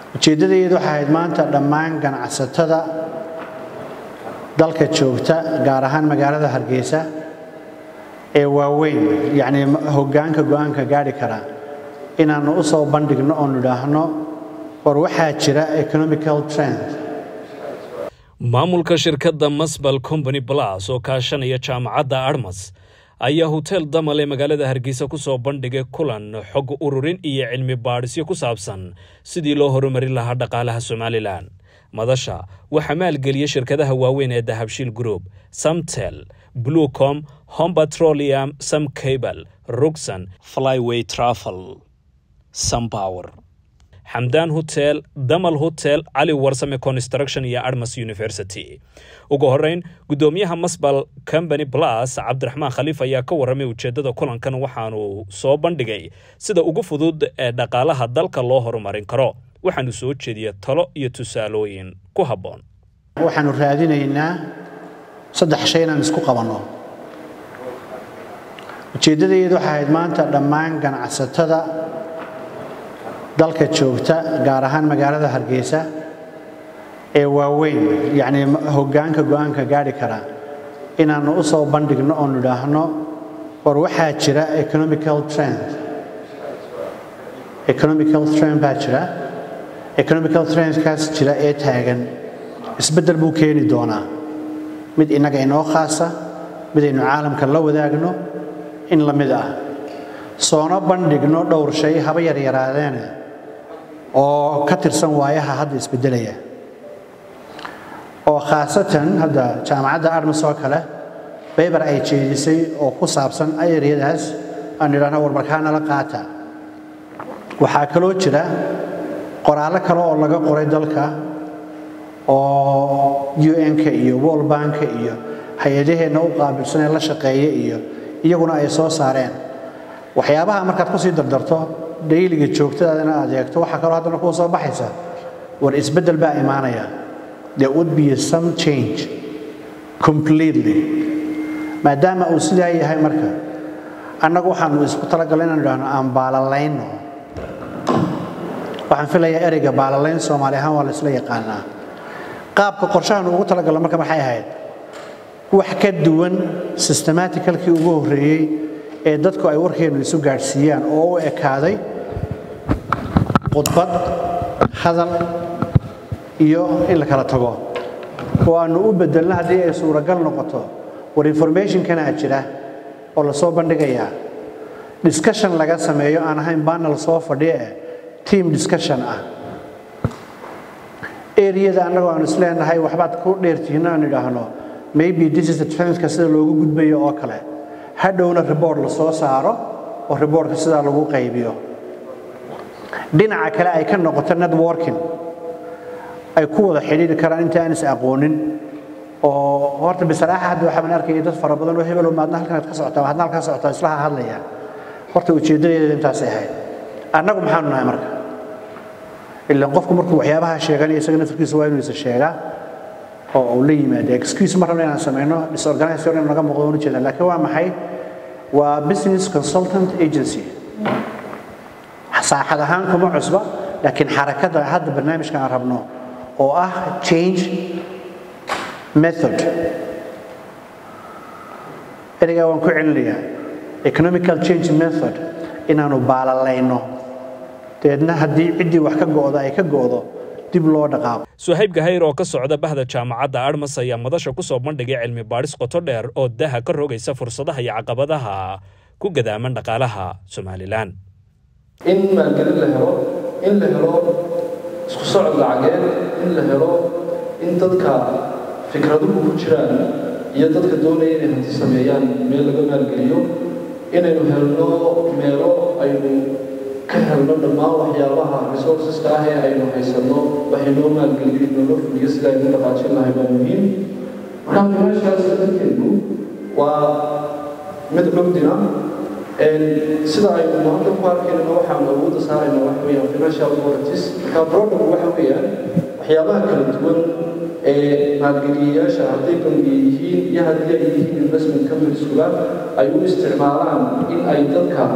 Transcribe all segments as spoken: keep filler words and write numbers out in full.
ujeedadeedu waxay ahayd maanta dhammaan ganacsatada dalka joogta gaar ahaan magaalada Hargeysa ee waaweyn yani hoggaanka go'aanka gaari kara inaanu u soo bandhigno oo nidhaahno war waxaa jira economical trend. maamulka shirkadda Masbal Company Plus oo kaashanaya jaamacadda Armas ayaa hotel Damal ee magaalada Hargeysa ku soo bandhigay kulan xog ururin iyo cilmi baadhisyo ku saabsan sidii loo horumarin lahaa dhaqaalaha Somaliland. madasha waxa maalgeliyay shirkadaha waaweyn ee Dahabshiil Group, Samtel, Bluecom, Home Petroleum, Sam Cable, Ruxan, Flyway Travel, Sunpower, Hamdan Hotel, Damal Hotel, Ali Warsame Construction iyo Armas University. ugu horeyn gudoomiyaha Masbal Company Plus Cabdiraxmaan Khaliif ayaa ka waramay ujeedada kulankan waxaanu soo bandhigay sida ugu fudud ee dhaqaalaha dalka loo horumarin karo. waxaanu soo jeediyay talo iyo tusaalooyin ku haboon. waxaanu raadinaynaa saddex shay inaan isku qabanno. ujeedadeedu waxay ahayd maanta dhammaan ganacsatada dalka joogta gaar ahaan magaalada Hargeysa ee waaweyn yani hoggaanka go'aanka gaari kara inaanu u soo bandhigno oo nidhaahno war waxaa jira economical trend. economical trend baa jira. economical trend kaas jira ee taagan isbedel buu keeni doonaa mid inaga inoo khaasa mid aynu caalamka la wadaagno in la mid ah soona bandhigno dhowr shay haba yar yaraadeen oo ka tirsan waayaha hadda isbedelaya oo khaasatan hadda jaamacadda Armas oo kale paper ay jeedisay oo ku saabsan ayariyadaas aan idhaahno war markaana la qaata. waxaa kaloo jira qoraalo kale oo laga qoray dalka oo U N-ka iyo World Bank-ka iyo hay'adaheena u qaabilsan ee la shaqeeya iyo iyaguna ay soo saareen waxyaabaha markaad ku sii dardarto daily joogtada aad adeegto waxa kale oo hadana ku soo baxaysa war isbedel baa imaanaya. there would be some change completely maadaama uu sidaa yahay marka annagu waxaanu isku talagalay inaan idhaahno aan baalaleyno. waxaan filayaa ereyga baalaleyn Soomaali ahaan waa la isla yaqaanaa. qaabka qorshahan ugu talagalay marka maxay ahayd wax ka duwan systematically ugu horeeyay ee dadku ay warkeenu isu gaarsiiyaan oo u ekaaday qodbad hadal iyo in la kala tago oo aanu u bedelna haddii ay suuragal noqoto war information kana jira oo la soo bandhigayaa discussion laga sameeyo aan ahayn panel soo fadhiya team discussion ah. area-da annagu aan isleenahay waxbaad ku dheertihiin aan idhaahno maybe this is the trend ka sida loogu gudbayo oo kale hadhowna report la soo saaro oo reportka sida lagu qaybiyo. dhinaca kale ay ka noqoto networking ay ku wada xiriiri karaan inta aan is aqoonin oo horta bisaraaxa hadda waxaan arkay dad fara badan oo hebel oo maadna halkan ka socota hadna halkan socota isla hadlaya. horta ujeedadeedu intaas ay ahayd. annagu maxaanu nahay marka ilaa qofku markuu waxyaabaha sheeganaya isaga naftiisa waa inuu is sheegaa oo uu la yimaado excuse ma rabno inaan sameeyno disorganization in laga muuqdo una jeeda laakiin waa maxay waa business consultant agency saaxad ahaan kuma cusba laakiin xarakada hadda barnaamijkan aan rabno oo ah change method ereyga waan ku celinayaa economical change method inaanu baalaleyno teedna haddii cidii wax ka go'do ay ka go'do dib loo dhaqaaqo. Suhayb Gahayr oo ka socda bahda jaamacadda Armas ayaa madasha ku soo bandhigay cilmi baadhis qoto dheer oo daha ka rogaysa fursadaha iyo caqabadaha ku gadaaman dhaqaalaha Somaliland. in maalgelin la helo in la helo isku socod lacageed in la helo in dadka fikraduhu ku jiraan iyo dadka doonaya inay hanti sameeyaan meel laga maalgeliyo inaynu helno meelo aynu ka helno dhammaan waxyaabaha resourceska ah ee aynu haysano waxaynoo maalgelin inoo fuliyo sida aynu dhaqaajin lahay waa muhiim. marka meeshaas dadkeenu waa mid cugdina sida aynu maanta ku arkayno waxaan awoodda saarayna waxa weeyaan financial authorities. marka problem waxa weeyaan waxyaabaha kala duwan ee maalgeliyayaasha hadday bangiga yihiin iyo haddii ay yihiin investment companies kuba ay u isticmaalaan in ay dadka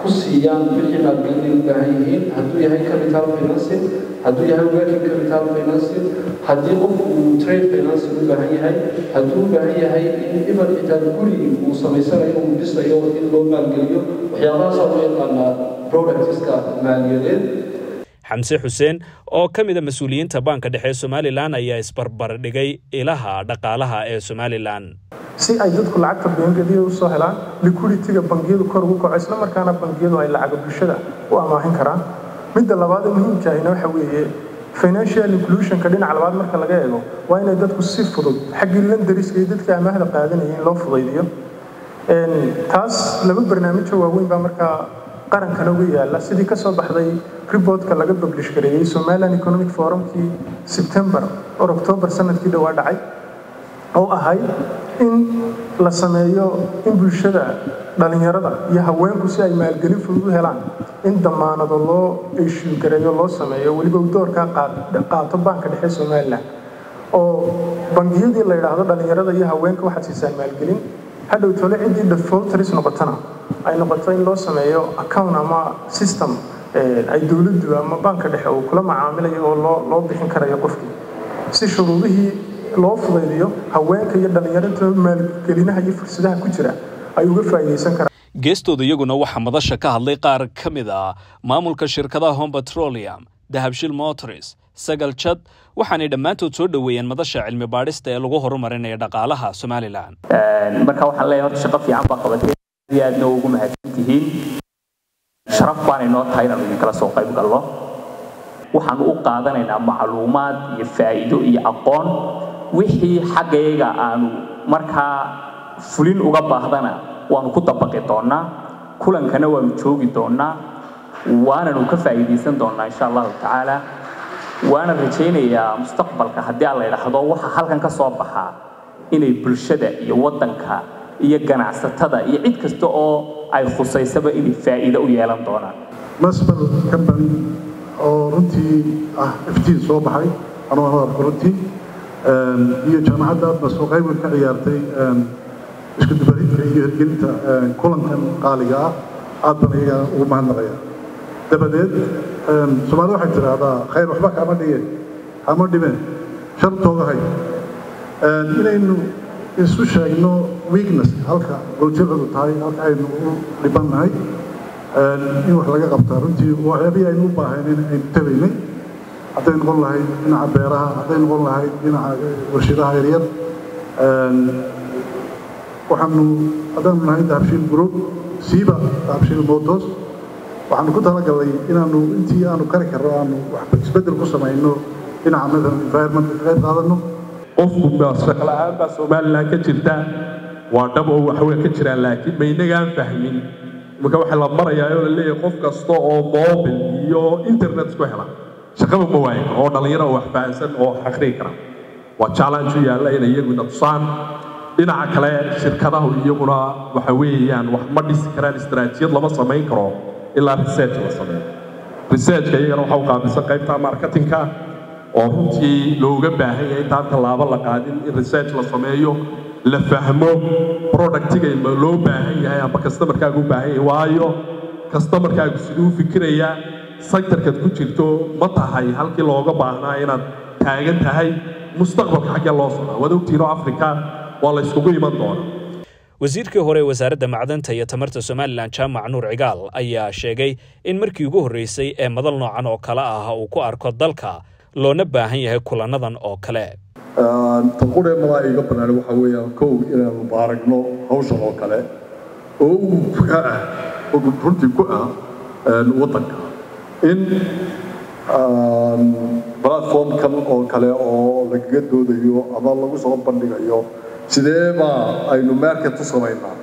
ku siiyaan wixii maalgelin u baahan yihiin hadduu yahay capital financing hadduu yahay working capital financing haddii qofku uu trade financing u baahan yahay hadduu u baahan yahay in even xitaa guri uu samaysanayo uu dhisayo in loo maalgeliyo waxyaabahaas loo yaqaanaa productska maaliyadeed. xamse xuseen oo ka mid ah mas'uuliyiinta banka dhexe Somaliland ayaa isbarbar dhigay ilaha dhaqaalaha ee Somaliland si ay dadku lacagta bangiyada u soo helaan liquidity-ga bangiyadu kor ugu kaco isla markaana bangiyadu ay lacag bulshada u amaahin karaan. midda labaad ee muhiimka ah waxa weeye financial inclusion-ka dhinaca labaad marka laga eego waa inay dadku si fudud xagga lendariska iyo dadka amaahda qaadanayeen loo fudaydiyo. een taas laba barnaamij oo waaweyn baa marka qarankan ugu yaala sidii ka soo baxday report-ka laga publish gareeyay Somaliland Economic Forum-kii September or October sanadkii dhawaa dhacay oo ahay in la sameeyo in bulshada dhalinyarada iyo haweenku si ay maalgelin fudud u helaan in damaanado loo issue gareeyo loo sameeyo waliba doorka qaato banka dhexe Somaliland oo bangiyadii la yiraahdo dhalinyarada iyo haweenku waxa siisaan maalgelin hadhow tole cidii defaulters noqotana ay noqoto in loo sameeyo account ama system ay dawladdu ama banka dhexe uu kula macaamilayo oo loo loo bixin karayo qofkii si shuruudihii loo fudaydiyo haweenka iyo dhalinyarada maalgelinaha iyo fursadaha ku jira ay uga faa'iideysan karaan. geestooda iyaguna waxaa madasha ka hadlay qaar ka mid ah maamulka shirkadaha Home Petroleum, Dahabshiil Motors, Sagal Jad waxaanay dhammaantood soo dhaweeyeen madasha cilmi baadhista ee lagu horumarinayo dhaqaalaha Somaliland. marka waxaan leeyahay horta shaqo fiican baa qabatay aadna ugu mahadsantihiin sharaf baan inoo tahay inaan idin kala soo qayb galno waxaan u qaadanaynaa macluumaad iyo faa'iido iyo aqoon wixii xaggayga aanu markaa fulin uga baahdana waanu ku dabaqi doonaa kulankana waanu joogi doonaa waananu ka faa'iideysan doonaa insha Allah taala waana rajaynayaa mustaqbalka haddii alla yiraahdo waxa halkan ka soo baxa inay bulshada iyo wadanka iyo ganacsatada iyo cid kasta oo ay khusaysaba inay faa'iido u yeelan doonaan. Masbal company oo runtii ah iftiin soo baxay anoo aan runtii iyo jaamacadda aad soo qayb ka ciyaartay isku dubaridka iyo hirgelinta kulankan qaaliga ah aad baan iyaga ugu mahadnaqayaa. dabadeed Soomaalidu waxay tiraahdaa khayr waxba kama dhigeen ama dhibeen shartooda hay inaynu isu sheegno weakness halka bulshadu tahay halka aynu u dhibanahay in wax laga qabtaa runtii waxyaabihii aynu u baahaneen aynu tabaynay hadday noqon lahayd dhinaca beeraha hadday noqon lahayd dhinaca warshadaha yaryar waxaanu haddaan nahay Dahabshiil Group siiba Dahabshiil Motors waxaanu ku talagalay inaanu intii aanu kari karno aanu wax isbedel ku samayno dhinaca madhan environment ka qayb qaadano qofku shaqo la'aan baa Somaliland ka jirta waa dhab oo wax weyn ka jira laakiin ma inagaan fahmin marka waxa la marayaa oo la leeyahay qof kasta oo mobile iyo internet ku hela shaqada ma waayo oo dhalinyaro wax fahansan oo akhri kara waa challenge yaalla in iyagu nafsaan dhinaca kale shirkadaha iyaguna waxa weeyaan wax ma dhisi karaan istaraatiijiyad lama sameyn karo ilaa research la sameeyo research-ka iyagana waxa uu qaabilsan qaybta marketing-ka oo runtii looga baahan yahay intaan tallaabo la qaadin in research la sameeyo la fahmo product-iga loo baahan yahay ama customer-kaaga u baahan yahay waayo customer-kaagu siduu u fikirayaa sector-kaad ku jirto ma tahay halkii looga baahnaa inaad taagan tahay mustaqbalka xagga loo socdo wada ogtiino Afrika waa la iskugu iman doonaa. wasiirkii hore wasaaradda macdanta iyo tamarta Somaliland Jaamac Nuur Cigaal ayaa sheegay in markii ugu horeysay ee madal noocan oo kale ah uu ku arko dalka loona baahan yahay kulanadan oo kale. tanqure malaayiga banaan waxa weeyaan kow inaanu baaragno hawshan oo kale oo uu ka ah oo runtii ku ah wadanka in platform kan oo kale oo laga doodayo ama lagu soo bandhigayo sidee baa aynu market u samaynaa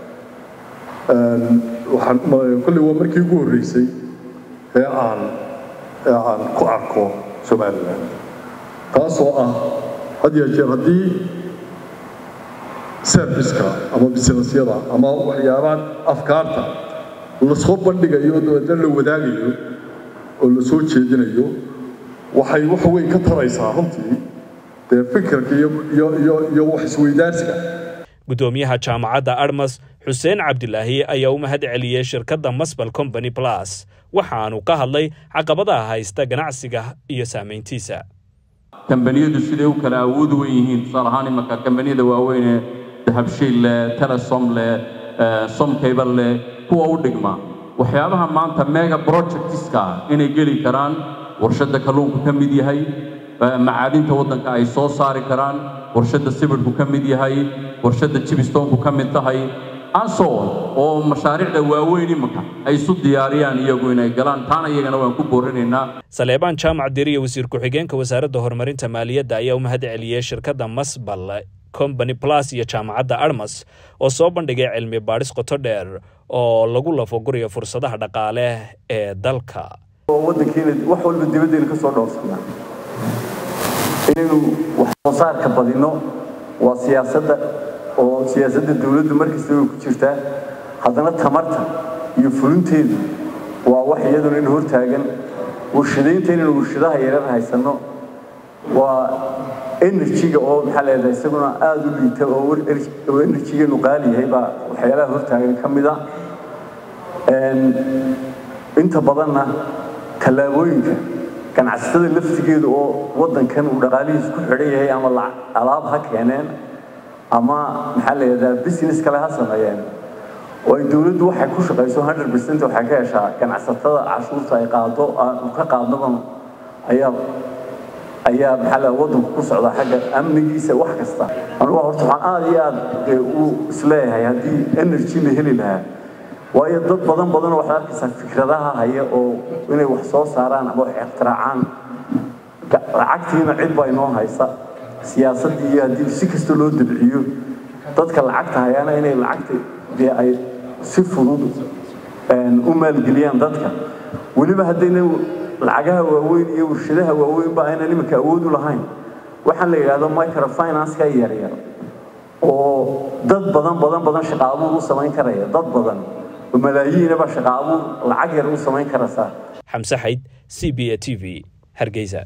waxaan kulli waa markii ugu horeysay ee aan ee aan ku arko Somaliland taasoo ah hadii jeer hadii service-ka ama business-yada ama waxyaabaha afkaarta la soo bandhigayo dooda la wadaagayo oo la soo jeedinayo waxay wax weyn ka taraysaa runtii fikirka iyo iyo iyo wax isweydaarsiga. gudoomiyaha jaamacadda Admas xuseen cabdilaahi ayaa u mahad celiyey shirkadda Masbel Company Plus waxaanu ka hadlay caqabadaha haysta ganacsiga iyo saameyntiisa. kambaniyadu sidee u kala awood weyn yihiin tusaale ahaan imaka kambaniyada waaweyn ee dahabshiil telesom le som cable le kuwa u dhigma waxyaabaha maanta mega projectska inay geli karaan warshada kalluunka ka mid yahay macaadinta wadanka ay soo saari karaan warshada sibirku ka mid yahay warshada chipstone ka mid tahay aso oo mashaariicda waaweyn imaka ay isu diyaariyaan iyagu inay galaan taana iyagana waan ku boorinaynaa. Saleebaan Jaamac Diriye wasiir ku-xigeenka wasaaradda horumarinta maaliyadda ayaa u mahad celiyey shirkadda Masbel Company Plus iyo jaamacadda Armas oo soo bandhigay cilmi baadhis qoto dheer oo lagu lafagurayo fursadaha dhaqaale ee dalka. Wadankeena wax walba dibadda ka soo dhowrsanaa inaynu wax soo saarka badino waa siyaasadda oo siyaasadda dawladdu markasta ay ku jirtaa haddana tamarta iyo fulinteedu waa wax iyaduna in hortaagan warshadaynta inaynu warshadaha yaryar haysano waa energy-ga oo maxaa leedahay isaguna aad u liita oo energy-geenu qaali yahay baa waxyaalaha hortaagan ka mid ah inta badanna tallaabooyinka ganacsatada laftigeedu oo wadankan uu dhaqaalihiisa ku xidhan yahay ama alaab ha keeneen ama maxaa leedahay business kale ha sameeyeen oo ay dawladdu waxay ku shaqayso one hundred percent waxay ka heshaa ganacsatada cashuurta ay qaado ka qaadnaban ayaa ayaa maxaa la wadanku ku socda xagga amnigiisa wax kasta anigu horta waxaan aad iyo aad u isleeyahay haddii energy la heli lahaa waayo dad badan badan waxay arkaysaa fikradaha haya oo inay wax soo saaraan ama wax ikhtiraacaan lacagtiina cid baa inoo haysa siyaasadii iyo haddii si kasta loo dabciyo dadka lacagta hayana inay lacagta dee ay si fudud u maalgeliyaan dadka weliba haddayna lacagaha waaweyn iyo warshadaha waaweyn ba ayna nimanka awood u lahayn waxaan la yidhaahdo microfinance-ka yaryar oo dad badan badan badan shaqo abuur u samayn karaya dad badan oo malaayiin ba shaqo abuur lacag yar u samayn karaysa. Xamse Xayd, C B A T V, Hargeysa.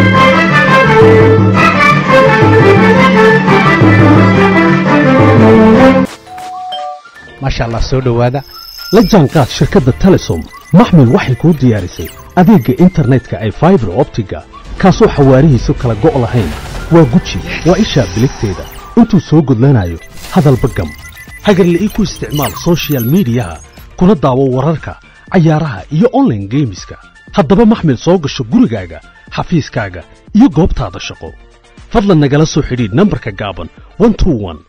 maasha Allah soo dhawaada la jaanqaad shirkadda Telesom maxmil waxay ku diyaarisay adeegga internetka ay fiber optiga kaasoo xawaarihiisu kala go' lahayn waa guji waa isha biligteeda intuu soo gudlanayo hadalba gam hagarla ii ku isticmaal social media kuna daawo wararka cayaaraha iyo online gameska haddaba maxmil soo gasho gurigaaga xafiiskaaga iyo goobtaada shaqo fadlan nagala soo xidhiidh nambarka gaaban one two one